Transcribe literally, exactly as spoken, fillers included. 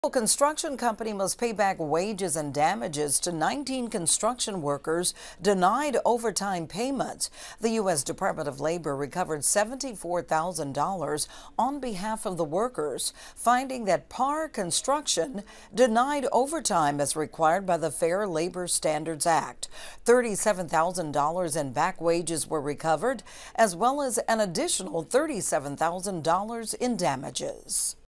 A construction company must pay back wages and damages to nineteen construction workers denied overtime payments. The U S Department of Labor recovered seventy-four thousand dollars on behalf of the workers, finding that Par Construction denied overtime as required by the Fair Labor Standards Act. thirty-seven thousand dollars in back wages were recovered, as well as an additional thirty-seven thousand dollars in damages.